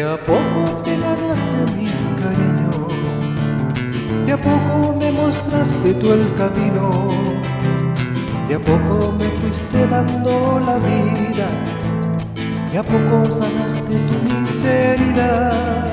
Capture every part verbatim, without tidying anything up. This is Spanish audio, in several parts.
a poco te ganaste mi cariño, de a poco me mostraste tú el camino, de a poco me fuiste dando la vida, de a poco sanaste tu miseria.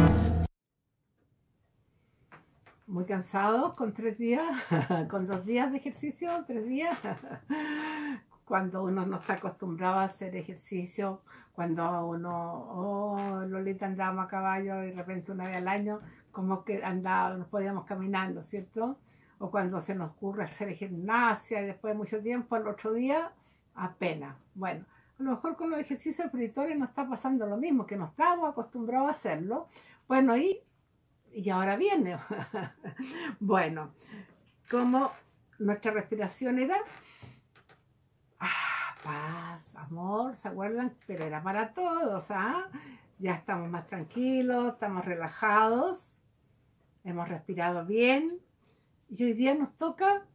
Muy cansados con tres días, con dos días de ejercicio, tres días. Cuando uno no está acostumbrado a hacer ejercicio, cuando uno, oh, Lolita andábamos a caballo y de repente una vez al año, como que andábamos, nos podíamos caminando, ¿cierto? O cuando se nos ocurre hacer gimnasia y después de mucho tiempo, al otro día, apenas. Bueno, a lo mejor con los ejercicios espirituales nos está pasando lo mismo, que no estábamos acostumbrados a hacerlo. Bueno, y, y ahora viene. Bueno, como nuestra respiración era ah, paz, amor, ¿se acuerdan? Pero era para todos, ¿ah? Ya estamos más tranquilos, estamos relajados, hemos respirado bien y hoy día nos toca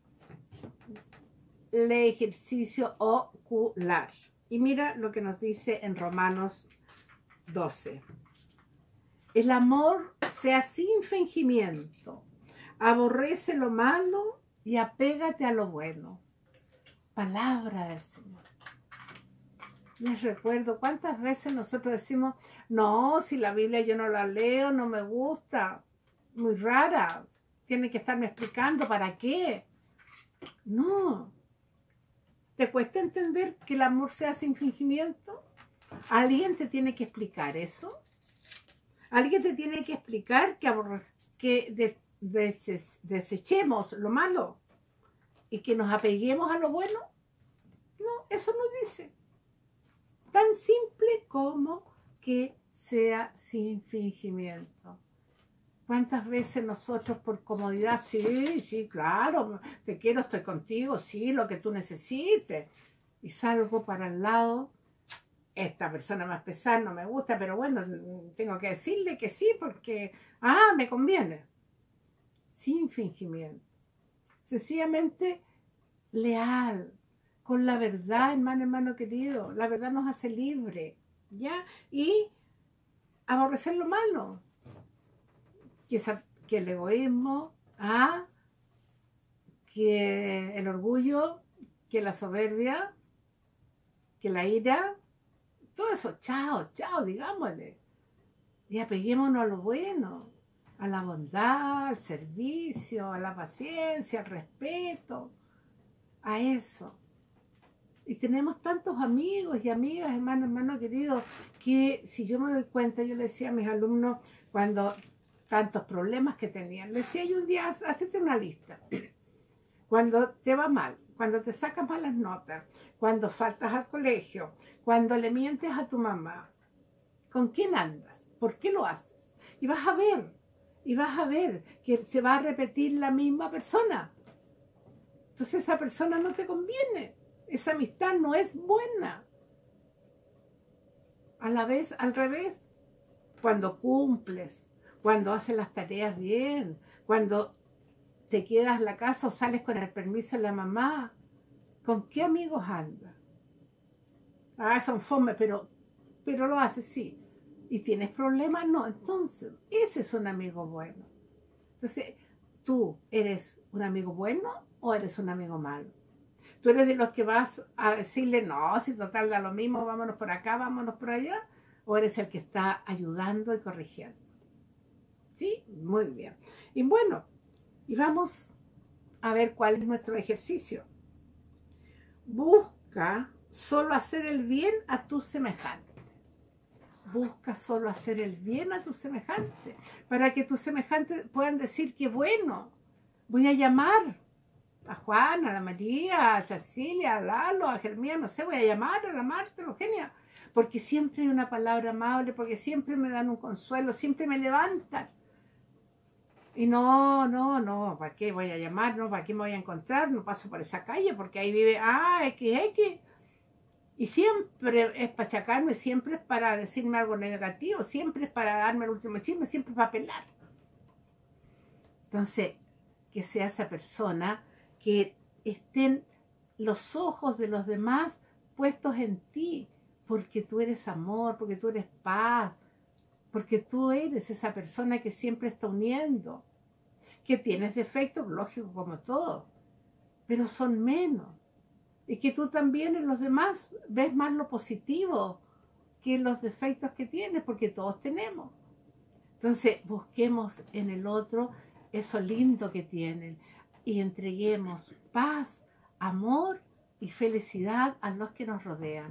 el ejercicio ocular. Y mira lo que nos dice en Romanos doce. El amor sea sin fingimiento, aborrece lo malo y apégate a lo bueno. Palabra del Señor. Les recuerdo cuántas veces nosotros decimos, no, si la Biblia yo no la leo, no me gusta, muy rara, tiene que estarme explicando para qué. No. ¿Te cuesta entender que el amor sea sin fingimiento? ¿Alguien te tiene que explicar eso? ¿Alguien te tiene que explicar que, que de, de, desechemos lo malo y que nos apeguemos a lo bueno? No, eso no dice. Tan simple como que sea sin fingimiento. ¿Cuántas veces nosotros por comodidad, sí, sí, claro, te quiero, estoy contigo, sí, lo que tú necesites, y salgo para el lado, esta persona más pesada no me gusta, pero bueno, tengo que decirle que sí porque, ah, me conviene. Sin fingimiento. Sencillamente leal, con la verdad, hermano, hermano querido. La verdad nos hace libre, ¿ya? Y aborrecer lo malo. Que, esa, que el egoísmo, ¿ah? Que el orgullo, que la soberbia, que la ira, todo eso, chao, chao, digámosle. Y apeguémonos a lo bueno, a la bondad, al servicio, a la paciencia, al respeto, a eso. Y tenemos tantos amigos y amigas, hermano, hermano querido, que si yo me doy cuenta, yo le decía a mis alumnos, cuando tantos problemas que tenían, les decía yo un día, hacete una lista. Cuando te va mal, cuando te sacas malas notas, cuando faltas al colegio, cuando le mientes a tu mamá, ¿con quién andas? ¿Por qué lo haces? Y vas a ver, y vas a ver que se va a repetir la misma persona. Entonces esa persona no te conviene. Esa amistad no es buena. A la vez, al revés, cuando cumples, cuando haces las tareas bien, cuando te quedas en la casa o sales con el permiso de la mamá, ¿con qué amigos andas? Ah, son fome, pero, pero lo haces, sí. ¿Y tienes problemas? No. Entonces, ese es un amigo bueno. Entonces, ¿tú eres un amigo bueno o eres un amigo malo? ¿Tú eres de los que vas a decirle, no, si total da lo mismo, vámonos por acá, vámonos por allá? ¿O eres el que está ayudando y corrigiendo? ¿Sí? Muy bien. Y bueno, y vamos a ver cuál es nuestro ejercicio. Busca solo hacer el bien a tus semejantes. Busca solo hacer el bien a tus semejantes, para que tus semejantes puedan decir que bueno, voy a llamar a Juana, a la María, a Cecilia, a Lalo, a Germía, no sé, voy a llamar a la Marta, a la Eugenia, porque siempre hay una palabra amable, porque siempre me dan un consuelo, siempre me levantan. Y no, no, no, ¿para qué voy a llamar? No, ¿para qué me voy a encontrar? No paso por esa calle porque ahí vive, ah, X X. Y siempre es para achacarme, siempre es para decirme algo negativo, siempre es para darme el último chisme, siempre es para pelar. Entonces, que sea esa persona que estén los ojos de los demás puestos en ti, porque tú eres amor, porque tú eres paz, porque tú eres esa persona que siempre está uniendo, que tienes defectos, lógico como todo, pero son menos. Y que tú también en los demás ves más lo positivo que los defectos que tienes, porque todos tenemos. Entonces busquemos en el otro eso lindo que tienen y entreguemos paz, amor y felicidad a los que nos rodean.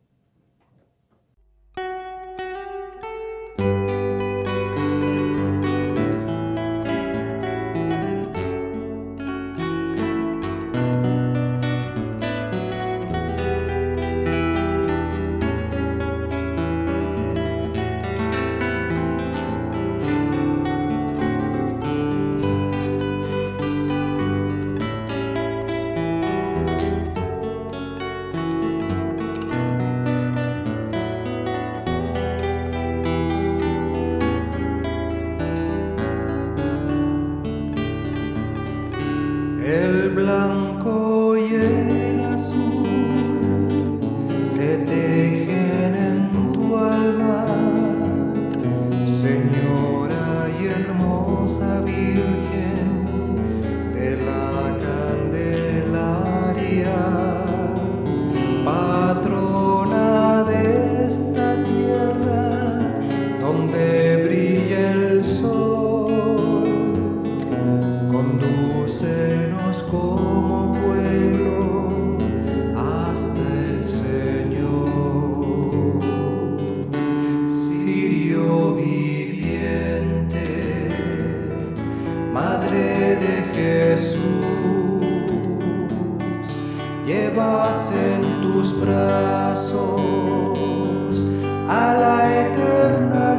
El blanco y el azul se tejen en tu alma, Señora y hermosa Virgen de la Candelaria, patrona de esta tierra donde brilla el sol. Condúcenos como pueblo hasta el Señor. Cirio viviente, Madre de Jesús, llevas en tus brazos a la eterna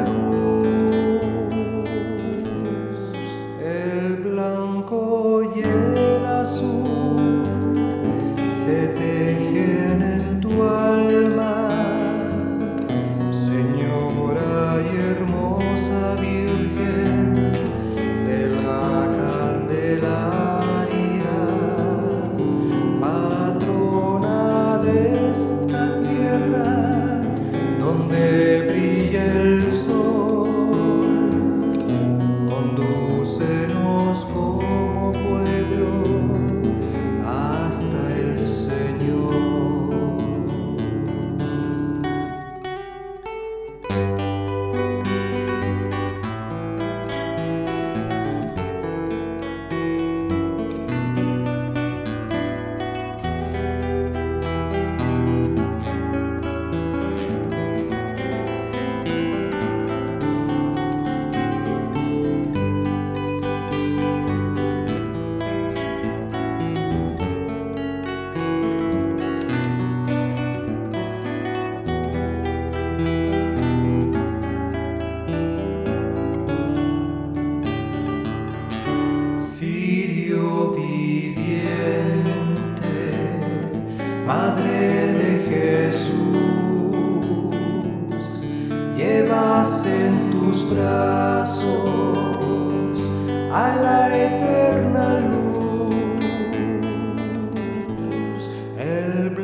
luz. El blanco y el azul se tejen en tu alma, Señora y hermosa Virgen de la Candelaria, patrona de esta tierra donde brilla el sol. Condúcenos como pueblo hasta el Señor. Cirio viviente, Madre de Jesús, llevas en tus brazos a la eterna luz. El